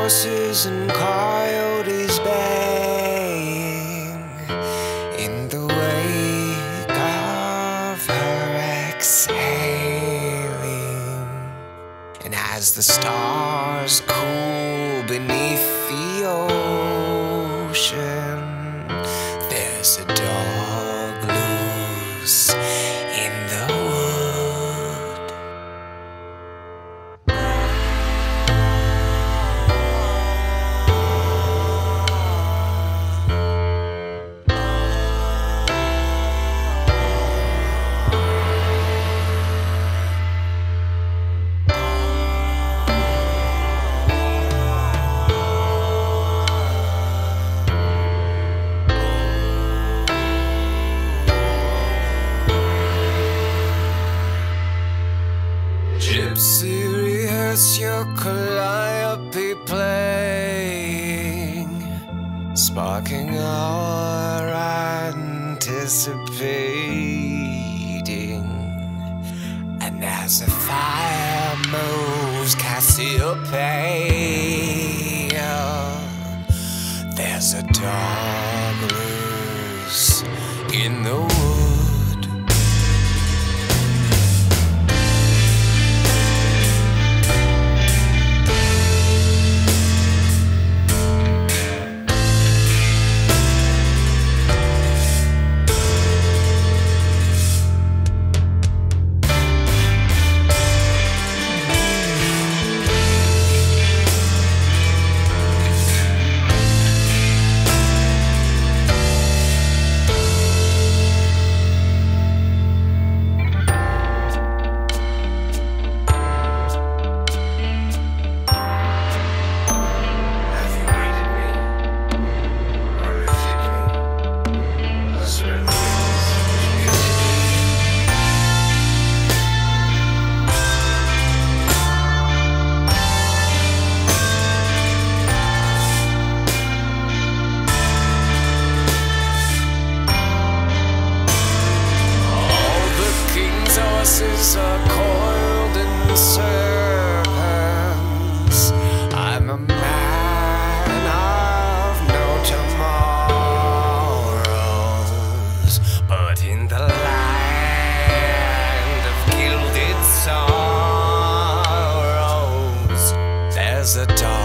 horses and coyotes baying in the wake of her exhaling. And as the stars cool beneath the ocean, there's a dog loose in the wood. Gypsy, rehearse your calliope playing, sparking our anticipating. And as the fire moves Cassiopeia, there's a dog loose in the wood. Horses are coiled in serpents. I'm a man of no tomorrows, but in the land of gilded sorrows, there's a dark